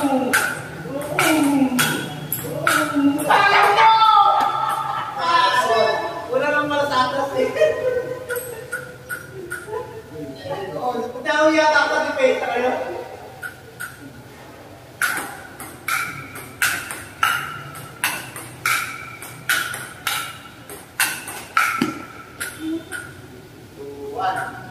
Wala nang malasatas eh. Daw yata ako ni Petra kayo. One.